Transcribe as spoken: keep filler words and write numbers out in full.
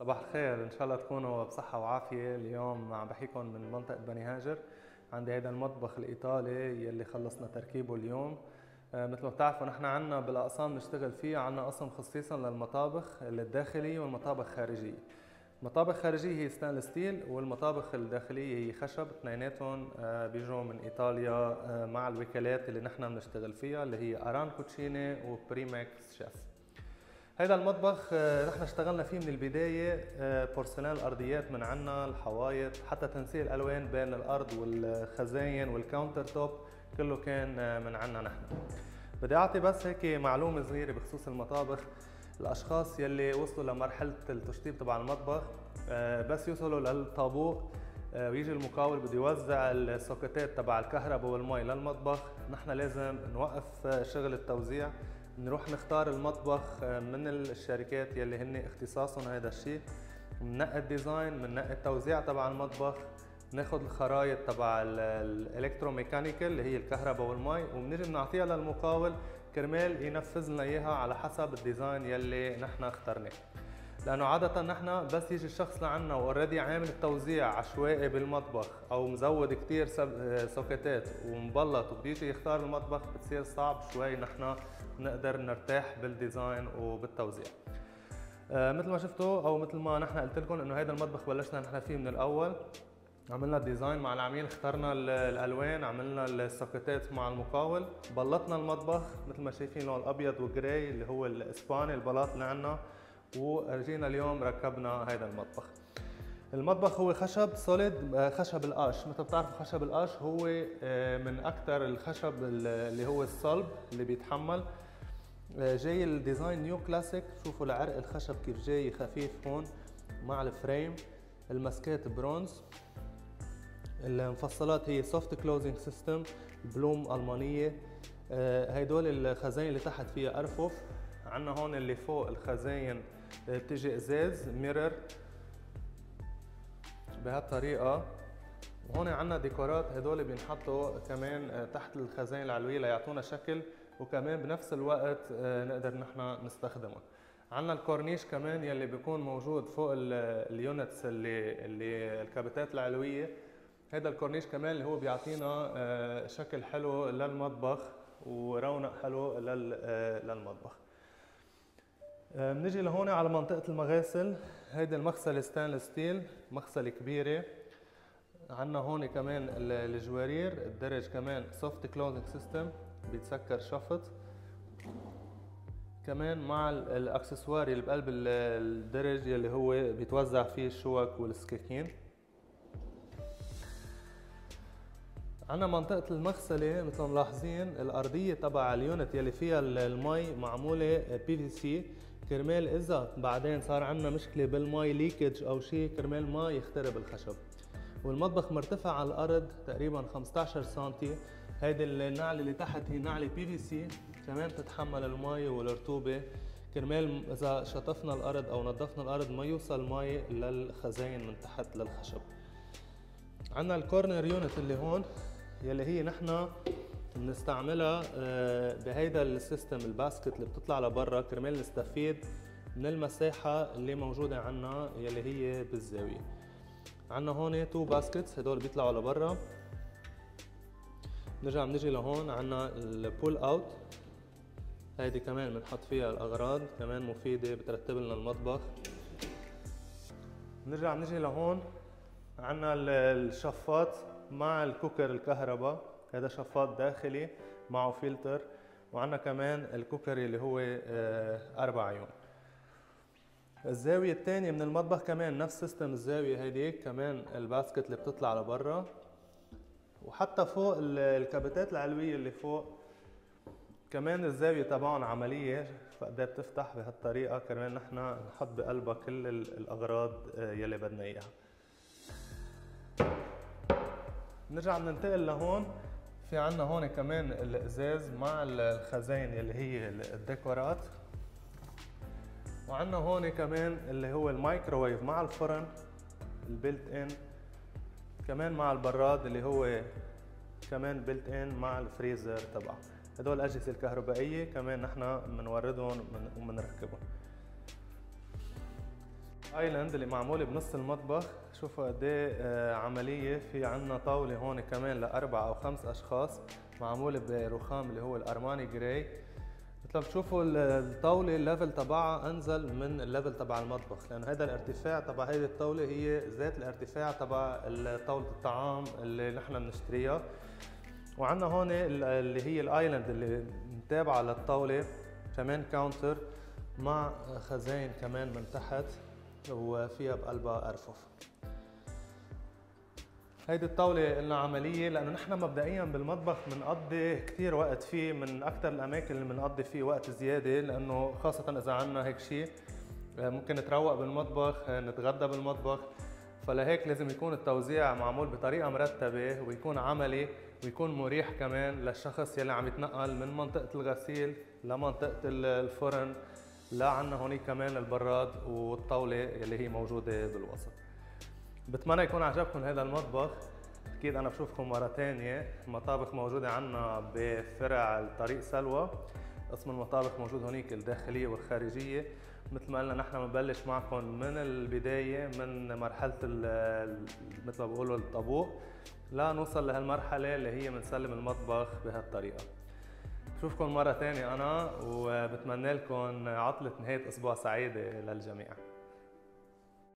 صباح الخير، ان شاء الله تكونوا بصحة وعافية. اليوم عم بحكيكم من منطقة بني هاجر. عندي هيدا المطبخ الايطالي يلي خلصنا تركيبه اليوم. آه، مثل ما بتعرفوا نحن عنا بالاقسام نشتغل فيه، عنا قسم خصيصا للمطابخ الداخلية والمطابخ الخارجية. المطابخ الخارجية هي ستانلس ستيل، والمطابخ الداخلية هي خشب. اثنيناتهم آه، بيجوا من ايطاليا آه، مع الوكالات اللي نحن بنشتغل فيها اللي هي اران كوتشيني وبريماكس شيف. هيدا المطبخ آه، نحن اشتغلنا فيه من البداية. آه، بورسلان الأرضيات من عنا، الحوايط، حتى تنسيق الألوان بين الأرض والخزاين والكاونتر توب كله كان آه، من عنا نحن. بدي أعطي بس هيك معلومة صغيرة بخصوص المطابخ. الأشخاص يلي وصلوا لمرحلة التشطيب تبع المطبخ آه، بس يوصلوا للطابوق آه، ويجي المقاول بده يوزع السوكتات تبع الكهرباء والمي للمطبخ، نحن لازم نوقف آه، شغل التوزيع، نروح نختار المطبخ من الشركات يلي هن اختصاصهم هذا الشيء، بننقي الديزاين، بننقي التوزيع تبع المطبخ، بناخذ الخرائط تبع الالكتروميكانيكال اللي هي الكهرباء والمي، وبنيجي بنعطيها للمقاول كرمال ينفذ لنا اياها على حسب الديزاين يلي نحن اخترناه. لانه عاده نحن بس يجي الشخص لعنا واوريدي عامل التوزيع عشوائي بالمطبخ او مزود كثير سوكتات ومبلط وبده يجي يختار المطبخ، بتصير صعب شوي نحن نقدر نرتاح بالديزاين وبالتوزيع. آه مثل ما شفتوا او مثل ما نحن قلت لكم انه هذا المطبخ بلشنا نحن فيه من الاول. عملنا الديزاين مع العميل، اخترنا الالوان، عملنا السوكتات مع المقاول، بلطنا المطبخ مثل ما شايفين لون الابيض والجراي اللي هو الاسباني البلاط اللي عندنا، ورجينا اليوم ركبنا هذا المطبخ. المطبخ هو خشب سوليد، خشب القاش. مثل بتعرفوا خشب القاش هو من اكثر الخشب اللي هو الصلب اللي بيتحمل. جاي الديزاين نيو كلاسيك، شوفوا العرق الخشب كيف جاي خفيف هون مع الفريم. المسكات برونز، المفصلات هي سوفت كلوزنج سيستم بلوم المانيه. هيدول الخزاين اللي تحت فيها ارفف. عندنا هون اللي فوق الخزاين بتجي ازاز ميرور بهالطريقه، وهون عندنا ديكورات هدول بينحطوا كمان تحت الخزاين العلويه ليعطونا شكل، وكمان بنفس الوقت نقدر نحن نستخدمها. عندنا الكورنيش كمان يلي بيكون موجود فوق اليونتس اللي اللي الكابتات العلويه. هذا الكورنيش كمان اللي هو بيعطينا شكل حلو للمطبخ ورونق حلو للمطبخ. بنجي لهون على منطقة المغاسل. هيدي المغسلة ستانلس ستيل، مغسلة كبيرة. عندنا هون كمان الجوارير، الدرج كمان سوفت كلوزنج سيستم بيتسكر شفط. كمان مع الاكسسوار اللي بقلب الدرج اللي هو بيتوزع فيه الشوك والسكاكين. عندنا منطقة المغسلة مثل ما ملاحظين الأرضية تبع اليونت يلي فيها المي معمولة بي في سي، كرمال إذا بعدين صار عندنا مشكلة بالمي ليكج أو شيء كرمال ما يخترب الخشب. والمطبخ مرتفع على الأرض تقريبا خمسة عشر سنتي. هيدي النعلة اللي تحت هي نعلة بي في سي كمان بتتحمل المي والرطوبة، كرمال إذا شطفنا الأرض أو نظفنا الأرض ما يوصل مي للخزاين من تحت للخشب. عندنا الكورنر يونت اللي هون يلي هي نحن بنستعملها بهيدا السيستم الباسكت اللي بتطلع لبرا كرمال نستفيد من المساحة اللي موجودة عنا يلي هي بالزاوية. عندنا هون تو باسكتس هدول بيطلعوا لبرا. نرجع بنجي لهون عندنا البول اوت، هيدي كمان بنحط فيها الاغراض، كمان مفيدة بترتب لنا المطبخ. نرجع بنجي لهون عندنا الشفاط مع الكوكر الكهرباء، هذا شفاط داخلي معه فلتر. وعندنا كمان الكوكر اللي هو أربع عيون. الزاوية الثانية من المطبخ كمان نفس سيستم الزاوية هيديك، كمان الباسكت اللي بتطلع لبرا. وحتى فوق الكابتات العلوية اللي فوق كمان الزاوية تبعهم عملية، فقدر بتفتح بهالطريقة كرمال نحن نحط بقلبها كل الأغراض يلي بدنا إياها. نرجع ننتقل لهون. في عنا هون كمان الازاز مع الخزاين اللي هي الديكورات. وعنا هون كمان اللي هو الميكروويف مع الفرن البيلت ان، كمان مع البراد اللي هو كمان بيلت ان مع الفريزر تبعه. هدول الاجهزه الكهربائيه كمان نحن بنوردهم وبنركبهم. ايلاند اللي معموله بنص المطبخ، شوفوا قد ايه عمليه. في عندنا طاوله هون كمان لاربع او خمس اشخاص، معموله برخام اللي هو الارماني جراي. مثل ما بتشوفوا الطاوله الليفل تبعها انزل من الليفل تبع المطبخ، لانه هذا الارتفاع تبع هذه الطاوله هي ذات الارتفاع تبع طاوله الطعام اللي نحن بنشتريها. وعندنا هون اللي هي الايلاند اللي متابعه للطاوله، كمان كاونتر مع خزاين كمان من تحت، وفيها بقلبها ارفف. هيدي الطاولة قلنا عملية لأنه نحن مبدئيا بالمطبخ بنقضي كثير وقت فيه، من أكثر الأماكن اللي بنقضي فيه وقت زيادة، لأنه خاصة إذا عنا هيك شيء ممكن نتروق بالمطبخ، نتغدى بالمطبخ، فلهيك لازم يكون التوزيع معمول بطريقة مرتبة ويكون عملي ويكون مريح كمان للشخص يلي عم يتنقل من منطقة الغسيل لمنطقة الفرن، لا عنا هونيك كمان البراد والطاولة يلي هي موجودة بالوسط. بتمنى يكون عجبكم هذا المطبخ. اكيد انا بشوفكم مرة تانية. المطابخ موجودة عنا بفرع الطريق سلوى، قسم المطابخ موجود هونيك الداخلية والخارجية. مثل ما قلنا نحن بنبلش معكم من البداية، من مرحلة مثل ما بقولوا الطابوق، لا نوصل لهالمرحلة اللي هي بنسلم المطبخ بهالطريقة. بشوفكم مرة تانية أنا، وبتمنى لكم عطلة نهاية أسبوع سعيدة للجميع.